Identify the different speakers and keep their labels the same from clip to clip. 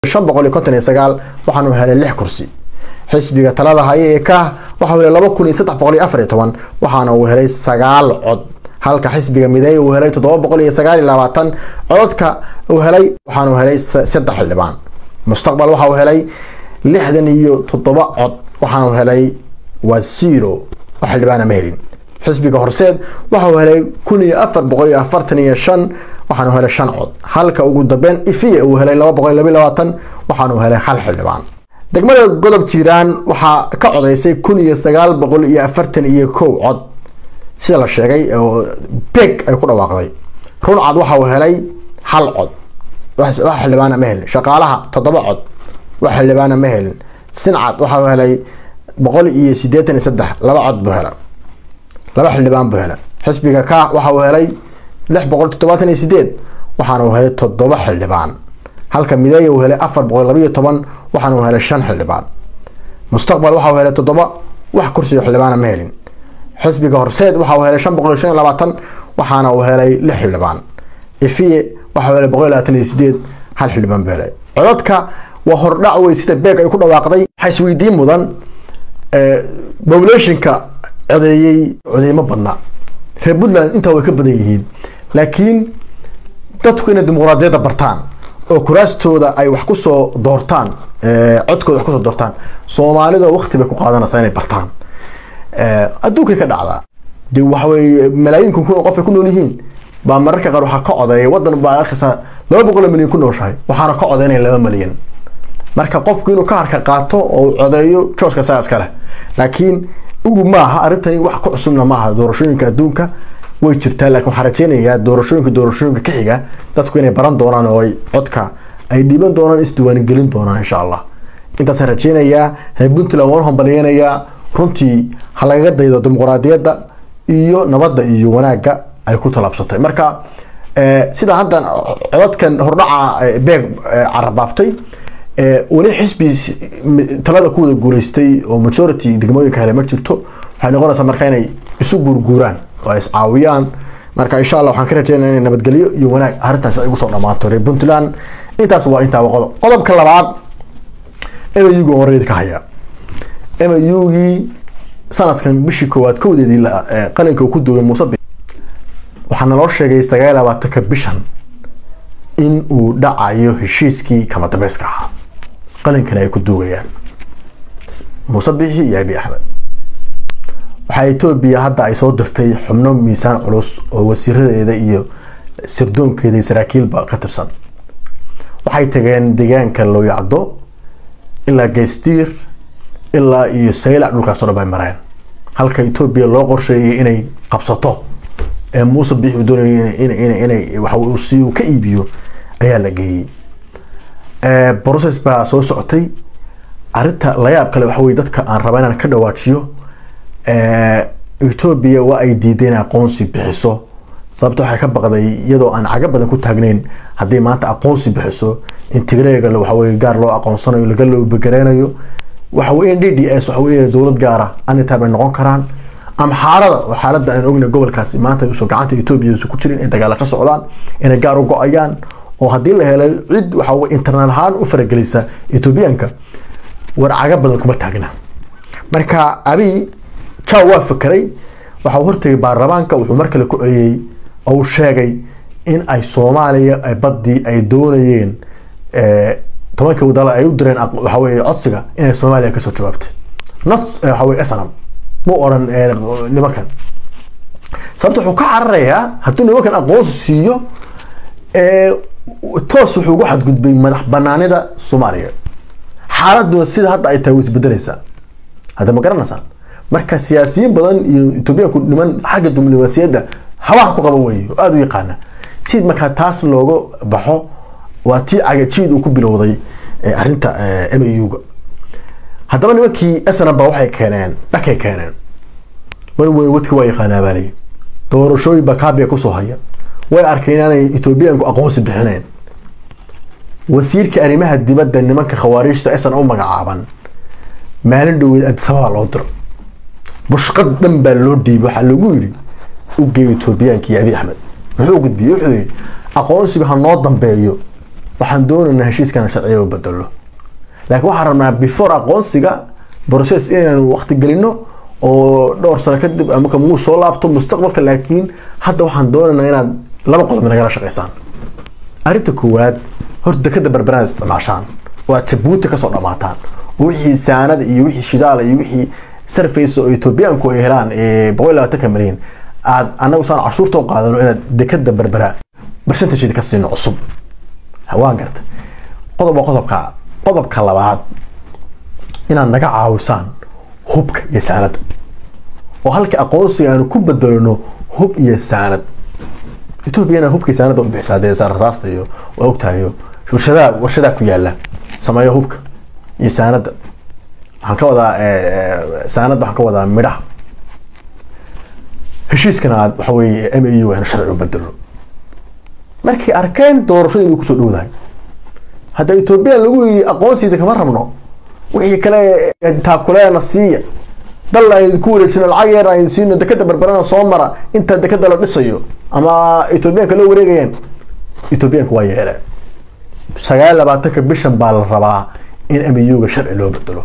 Speaker 1: shan boqol iyo konton iyo sagaal waxaanu helay 6 kursi. xisbiga talada haya ee ka waxa uu helay 2314 waxaana uu helay 9 cod halka xisbiga miday uu helay 729 codadka uu helay waxaana uu helay 3 xildhibaan. mustaqbal waxa uu helay 67 cod waxaana uu helay 0 xildhibaan ameerin. xisbiga horseed waxa uu helay 1445 waxaana uu helay 5 cod halka ugu dambeyn ifiye uu helay 222 waxaana uu helay 1 xildhibaan. degmada godob jiiraan waxa ka codeysay 1941 cod sida la sheegay oo beeg ay ku dhawaaqday. runcad waxa uu helay 1 cod wax xildhibaan ma helin. shaqaalaha 7 cod wax xildhibaan ma helin. sincad waxa uu helay 183 2 cod buu helay 2 xildhibaan buu helay. xisbiga ka waxa uu helay 678 waxaana uu helay 7 xildhibaan halka miday uu helay 412 waxaana uu helay 5 xildhibaan. mustaqbal waxa uu helay 7 wax kursi xildhibaan ma helin. xisbiga horseed waxa uu helay 525 waxaana uu helay 6 xildhibaan. ifiye waxa uu helay 128 hal xildhibaan buu helay. codadka waa hordhac way sida beeg ay ku dhawaaqday. waxa isweydiin mudan populationka codeeyma badna reer Puntland inta way ka badan yihiin laakiin dadku inay dimuqraadiyadda bartaan oo kuraastooda ay wax ku soo doortaan codkooda wax ku soo doortaan Soomaalida waqti bay ku qaadanaysaa inay bartaan adduunka ka dhacda dee waxa way malaayiin kun qof ay ku nool yihiin ba mararka qaar waxa ka codeeyay wadan baa arkaysa 200 milyan ku nooshahay waxaana ka codeynay 2 milyan marka qofku inuu ka harka qaato oo codeeyo jooska saas kale laakiin ugu maaha arintani wax ku cusubna maaha doorashooyinka adduunka way jirtaa laakiin waxaan rajeynayaa doorashooyinka ka xiga dadku inay baran doonaan oo ay codka ay dhiban doonaan isdiiwaan gelin doonaan insha Allah intaas rajeynayaa reer Puntland waan hambalyeynaya runtii halaga daydo dimuqraadiyadda iyo nabadda iyo wanaagga ay ku talabsatay marka sida hadda codadkan hordhaca beeg carabaabtay wali xisbi talada ku wada guuleystay oo majority degmooyinka hele ma jirto waxay noqonaysaa marka inay isu guurguuraan oo is caawiyaan marka insha Allah waxaan ka rajeynayaa in nabadgelyo iyo wanaag arintaas ay ugu soo dhamaato reer Puntland intaas waa inta qodobka labaad MAU wareed ka haya MAU sanadkan bishii koowaad kowdeedii qalinka ku duubay Muuse waxaana loo sheegay 29 bishan in uu dhacayo heshiiskii kama dambayska ah qalinkan ay ku duugayaan Muuse Biixi iyo Abiy Ahmed waxa Itoobiya hadda ay soo dirtay xubno miisaan culus oo wasiiradeeda iyo sirdoonkeeda saraakiilba ka tirsan waxay tageen deegaanka loo yacdo ilaa Geestiir ilaa iyo Saylac dhulkaas oo bay mareen halka Itoobiya loo qorsheeyay inay qabsato Muuse Biixi doonayay inay waxa uu si uu ka iibiyo ayaa la geeyay process ba soo socotay arinta la yaab kale waxa way dadka aan rabaa inaan ka dhawaajiyo Itoobiya waa ay diideen aqoonsi bixiso sababtoo waxay ka baqday iyadoo aan caga badan ku taagnayn hadii maanta aqoonsi bixiso integreega waxa way gaar loo aqoonsanayo laga loo begareenayo waxa way NDDS waxa way dawlad gaar ah anita bay noqon karaan am xaaladda aan ognahay gobolkaasi maanta ay soo gacanta Itoobiya ku jirin in dagaal ka socdaan in gaar u go'ayaan oo hadii la helo cid waxa way internal ahaan u faragelisa Itoobiyaanka war caga badan kuma taagna marka Abiy Chaw waa fikray waxa hortay baarlamaanka wuxuu markale ku celiyay oo sheegay in ay Soomaaliya ay badii ay doonayeen tobanka wadala ay u direen waxa way codsiga in Soomaaliya ka soo jawaabtay not waxa way asnam mo oran nimankan sababta wuxuu ka cararayaa haddii nimankan aqoonsi siiyo toos wuxuu ugu xadgudbay madax banaanida Soomaaliya xaaladdu sida hadda ay tahay isbedelaysa hada ma garanaysan marka siyaasiyiin badan iyo Itoobiya ku niman xagga diblomaasiyadda hawax ku qaba weeyo aad u yaqaana sid marka taas looga baxo waa tii agajiid uu ku bilowday arinta MAU-ga haddaba nimankii asnaba waxay keeneen dhakay keeneen way wadka way yaqaanaa baalay doorashooyin bakaabiya ku soo haya way arkeen inay Itoobiyaanku aqoonsi bixineen wasiirka arrimaha dibadda nimanka khawaarijta aysan u magacaaban maalin dhaweed Addis Ababa loo diro bushqad dhan baa loo dhiibay waxa lagu yiri u geey Itoobiyaanka iyo Abiy Ahmed wuxuu gudbiyay wuxuu yiri aqoonsiga ha noo dambeeyo waxaan doonaynaa heshiiskana sharciga u bedelo laakiin waxaan rabnaa before aqoonsiga process inaan waqti gelino oo dhowr sano kadib ama ka muu soo laabto mustaqbalka laakiin hadda waxaan doonaynaa inaad laba qodob nagala shaqeysaan arinta koowaad horta dekada barbaraan isticmaashaan waa Djibouti ka soo dhamaataan wixii saanad iyo wixii shidaal iyo wixii surface oo Ethiopian-ku ay helaan 120 milyan aad anagu saan cashuurta u qaadano inaad dekada barbaraan percentage ka siino cusub hawaan garta qodobka labaad inaad naga caawisaan hubka iyo saanad oo halka aqoonsiga aan ku bedelno hub iyo saanad Ethiopiana hubka saanad oo bixisay rasaasta iyo waa ogtahay warshada ku yaala sameeyo hubka iyo saanad waxaan ka wadaa saanad waxaan ka wadaa midhaha heshiiskana waxa weeye MAU aan sharci u bedelo markii arkeen doorashada inuu ku soo dhowdahay hadda Ethiopia lagu yiri aqoonsiga kama rabno wixii kale taakuleena siiya dal ay ku wareejin lacag yar ay siino dekada barbarana soo mara inta dekada la dhisayo ama Ethiopia kala wareegayaan Ethiopia ku waa yeelay 29 bishan baa la rabaa in MAU-ga sharci loo bedelo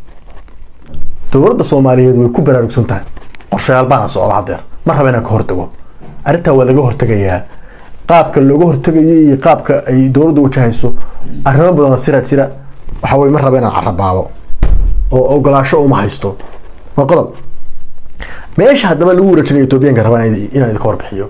Speaker 1: dowladda Soomaaliyeed way ku baraarugsan tahay qorshayaal baan soo lahadeer ma rabana ka hortago arinta waa laga hortagayaa qaabka looga hortagayo iyo qaabka ay dowladdu wajahayso arrimo badan sira waxa way ma rabana carabaabo oo ogolaasho uma haysto waa qodob meesha hadaba lagu wareejinayo Ethiopian-ka rabaan inay ka warbixiyo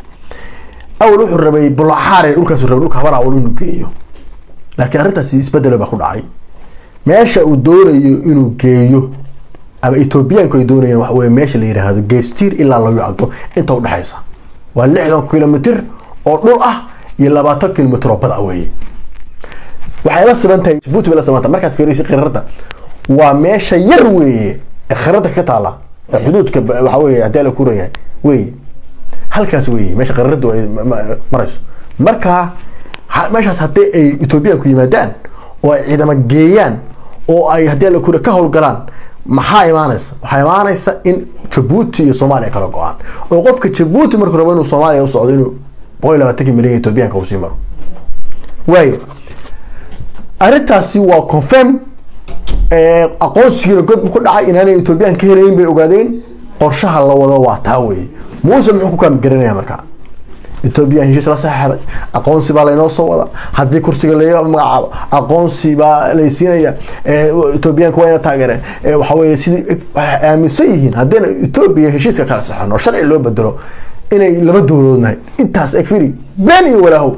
Speaker 1: أول وحر ربي بلعاري أولك سر ربي كهبر أول إنه كيو لكن أرنت سيسبدل بأخذ عاي ماشى ودور إنه كيو أما إثيوبيا كيدور يعني هو ماشى اللي هذا جستير إلا الله يعطو أنت وده حيسا والله إذا كيلومتر أو نوعه يلا بعتك كيلومتر وبدأ أوي وحيلا سبنتي جبوت بلا سبنتي مركز في رئيس قررته وماشى يروي خرطة كتالة حدود وحوي عدالة كورية وي halkaas weey meesha qarradu marayso marka meeshaas hadii ay Ethiopia ku yimaadaan oo ay ciidamo geeyaan oo ay hadii la kula ka howlgalaan maxaa imaanaysa in Djibouti iyo Soomaaliya kala go'aan oo qofka Djibouti markuu rabo inuu Soomaaliya u socdo inuu 120 milyan Ethiopia ka sii maro way arintaasi waa confirm aqoonsiga god ku dhacay inaanay Ethiopia ka helayn bay ogaadeen qorshaha la wado waa taa weey موسى محكو كان قرنيا مركا إثيوبيا هيجي لا صح أقونسي با لينو سو ودا حدي كرسي ليا مغعب أقونسي با ليسينيا إثيوبيا كوينا تاغره waxa weeye sidii aaminsan yihiin hadana Ethiopia heshiiska kala saxan oo sharci loo bedelo inay laba dowladoodnahay intaas agfiri bani walaho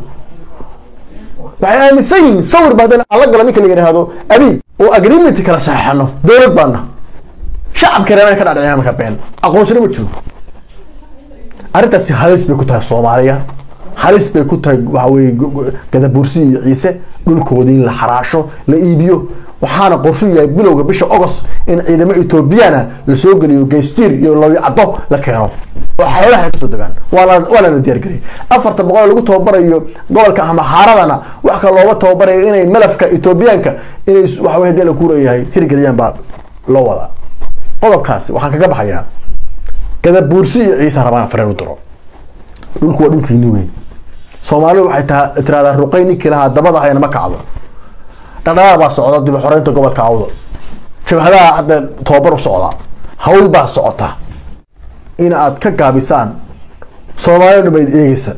Speaker 1: waxay aaminsan yihiin sawir badan alla gala ninka la yiraahdo abi oo agreement kala saxano dowlad baana shacabka reer ka dhacay marka been aqoonsina ma jiro arintaasi halis bay ku tahay Soomaaliya halis bay ku tahay waxa weey Gadabursi iyo Ciise dhulkoodii la xaraasho la iibiyo waxaana qorsheeyay bilowga bisha August in ciidamada Ethiopiana la soo galiyo Geystir iyo loo yacdo la keeno waxyaalaha ka soo dagaan wala la diyaar garay 400 lagu tababarayo gobolka Amhaaradana wax ka looga tababarayo inay malafka Ethiopianka inay waxa weey la kuurayahay hirgeliyaan baa loo wada qodobkaasi waxaan kaga baxayaa Gadabursi Ciise rabaan fareen u diro dhulku waa dhulkiini weey Soomaalidu waxay tiraahdaa ruqayni kilaha dabada ayna ma kacdo dhadhaa baa socda dib xoreynta gobolka Awdo jabhadaha hadda tababar u socda hawl baa socota in aad ka gaabisaan Soomaalidu bay eegaysa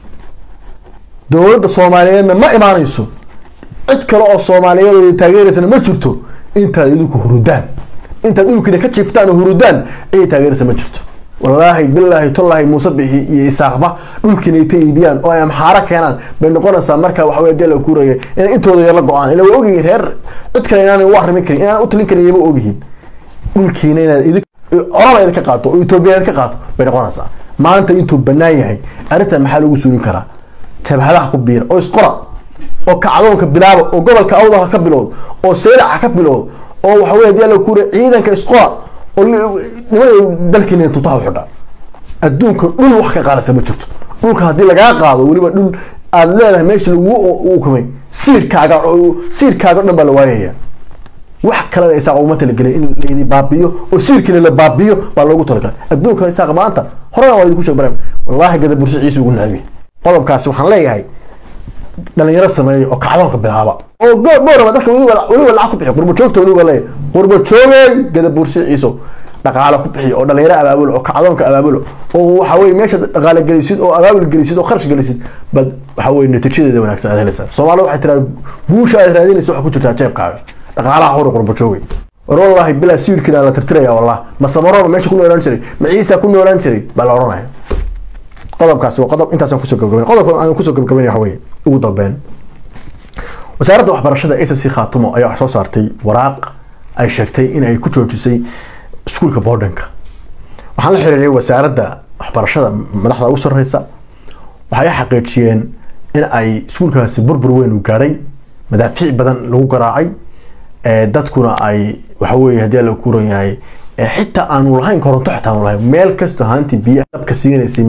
Speaker 1: dowladda Soomaaliyeedna ma imaanayso cid kale oo Soomaaliyeed ay taageeraysan ma jirto inta idinku hurudaan inta dhulkiina ka jiiftaan hurudaan ay taageeraysan ma jirto والله بالله تالله موسى به يساقبه dhulkina ay taybiyaan oo ay amxaara keenaan bay noqonaysaa marka waxa weey deel ku reeyay in intooda yar la go'aan ila oogay reer cid kale inaan wax rimi karin inaan u talin karin iyaga oogyihiin dhulkina inaad idin orada ka qaato oo Ethiopia ka qaato bay noqonaysaa maanta intuu banaan yahay arintan maxaa lagu suulin karaa jabhadaha ku biir oo isqora oo kacdoonka bilaabo oo gobolka Awdal ka bilowdo oo seeraca ka bilowdo oo waxa weey deel ku reeyay ciidanka isqora dalkina intuu tahay xidha adduunka dhul wax ka qaadaysa ma jirto dhulka hadii laga qaado waliba dhul aad leedahay meesha lagu uu kamay siirkaaga dhan baa la waayaya wax kale ay isaaq uma talagalay in la idin baabiyo oo siirkina la baabiyo baa loogu talagalay adduunka isaaq maanta horena waa idinku sheeg barnaamij wallahi Gadabursi Ciise ugu naabi qodobkaasi waxaan leeyahay dhalinyaro sameeyay oo kacdoonka bilaaba oo goor dadka wali lacag ku bixiyo qurbo joogta wali wala qurbo joogay gadabuursi ciiso dhaqaale ku bixiyo oo dhalinyaro abaabul oo kacdoonka abaabul oo waxa weey meesha dhaqaale galisid oo abaabul galisid oo kharash galisid bad waxa weey natiijadeeda wanaagsan aad helaysaa Soomaalidu waxay tiraa guusha aad raadinayso waxa ku jirta jeebkaaga dhaqaalaha hor qurbo joogay والله بلا سير كنا لا ترتريا والله ما سمروا ماشي كنا ولا نشري ما عيسى كنا ولا نشري بلا ورنا قضب كاس وقضب انت سان كسو غبغبين قضب انا كسو غبغبين حوي ugu dambeyn wasaaradda waxbarashada SSC Khaatumo ayaa wax soo saartay waraaq ay sheegtay in ay ku joojisay iskuulka boardinka waxaan la xiriiray wasaaradda waxbarashada madaxda ugu sarreysa waxay xaqiijiyeen in ay iskuulkaasi burbur weyn u gaaray madaafiic badan lagu garaacay dadkuna ay waxa weey hadii la ku ron yahay xitaa aan lahayn koronto xitaa aan lahayn meel kasta haanti biyo dabka siinaysa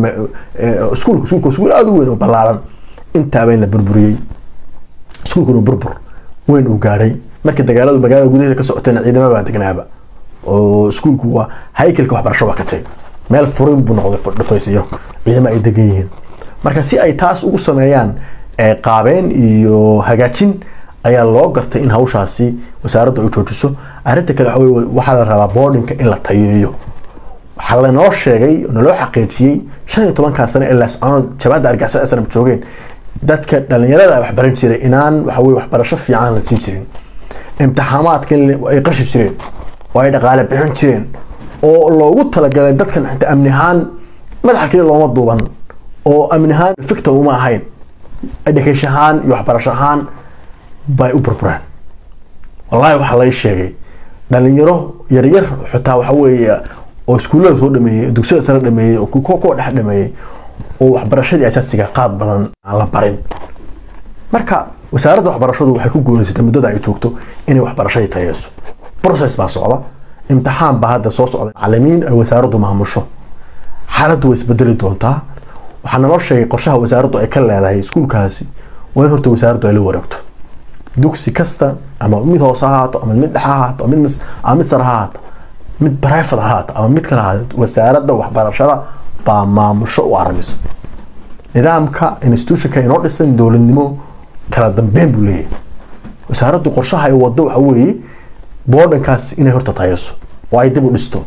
Speaker 1: iskuulku aad u weyn oo balaaran inta baan la burburiyay iskuulku burbur weyn u gaaray markii dagaaladu magaalada gudaheeda ka socotay ciidamada baa degnaaba oo iskuulku waa haykalka waxbarasho ka tagay meel furin buu noqday dhufaysiyo ciidamada ay degan yihiin marka si ay taas ugu sameeyaan qaabeen iyo hagaajin ayaa loo gartay in hawshaasi wasaaraddu ay joojiso arinta kale waxa la rabaa boardingka in la tayeeyo waxa la noo sheegay oo loo xaqiijiyay 15 sano ilaa sano jabada argagax asana joogeen dadka dhalinyarada wax baran jiray inaan waxa weey waxbarasho fiican la siin jirin imtixaamaadka ay qashi jireen oo ay dhaqaale bixin jireen oo loogu talagalay dadkan inta amnihaan madaxa kale looma duuban oo amnihaan fikta uma ahayn education iyo waxbarasho ahaan bay u burburaan wallahi waxa la sheegay dhalinyaro yar xitaa waxa weey oo iskuulada soo dhameeyay dugsiga sare dhameeyay oo ku dhex dhameeyay oo waxbarashadii asaasiga qaab badan aan la barin marka wasaaradda waxbarashadu waxay ku guuleysatay muddada ay joogto inay waxbarashada tayeeso process baa socda imtixaan baa hadda soo socda macallimiin ay wasaaraddu maamusho xaaladdu way isbedeli doontaa waxaan noo sheegay qorshaha wasaaraddu ay ka leedahay iskuulkaasi waa in horta wasaaraddu ay la wareegto dugsi kasta ama mid hoos ahaato ama mid dhex ahaato ama mid sare ahaato mid private ahaato ama mid kale ahaato wasaaradda waxbarashada baa maamusho u aramiso nidaamka institutionka inoo dhisan dowladnimo kala dambeyn buu leeyahay wasaaraddu qorshaha ay wado waxa weeye boardinkaas inay horta tayeeso oo ay dib u dhisto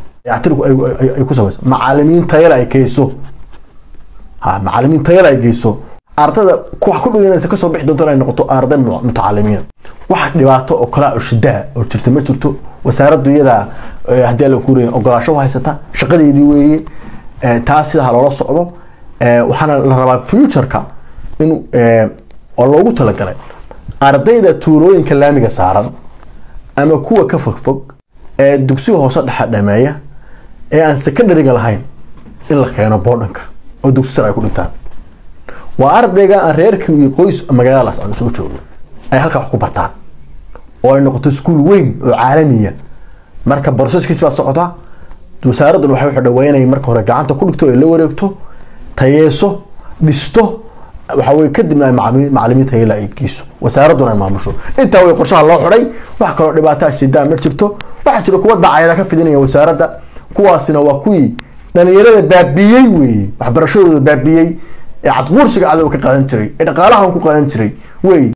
Speaker 1: ay ku samayso macallimiin tayo ay kayso macallimiin tayo ay geyso ardada ku wax ku dhiganaysa ka soo bixi doonto inay noqoto arday mutacallimiin wax dhibaato oo kala u shidaa oo jirta ma jirto wasaaraddu iyada hadii la ku reeyo ogolaasho haysata shaqadeedii weeye taas sida loola socdo waxaana la rabaa future-ka in oo loogu talagalay ardayda tuulooyinka laamiga saaran ama kuwa ka fogfog dugsiga hoose dhameeya aan secondary-ga lahayn in la keeno boardinka oo dugsi sare ay ku dhintaan waa ardayga aan reerkii iyo qoys magaalada aan soo joogo ay halka wax ku bartaan oo ay noqoto iskuul weyn oo caalamiya marka processkiisa baa socota wasaaraddu waxay u dhaweynay marka hore gacanta ku dhigto la wareegto tayeeso dhisto waxa way kadibna macallimiinta ay la eegayso wasaaraddu ay maamusho inta way qorshaha loo xiray wax kale oo dhibaato shida ma jirto waxa jira kuwa dacayada ka fidinaya wasaaradda kuwaasina waa kuwii dhalinyarada baabiyay weey waxbarashadooda baabiyay عاد قرصك عاد وكقادن جري dhaqaalaha ku qaadan jiray way